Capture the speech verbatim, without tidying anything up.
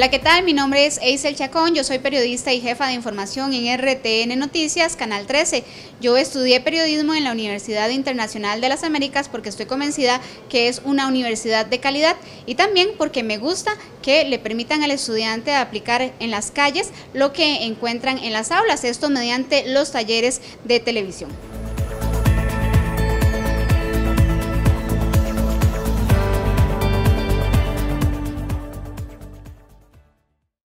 Hola, ¿qué tal? Mi nombre es Eisel Chacón, yo soy periodista y jefa de información en R T N Noticias, Canal trece. Yo estudié periodismo en la Universidad Internacional de las Américas porque estoy convencida que es una universidad de calidad y también porque me gusta que le permitan al estudiante aplicar en las calles lo que encuentran en las aulas, esto mediante los talleres de televisión.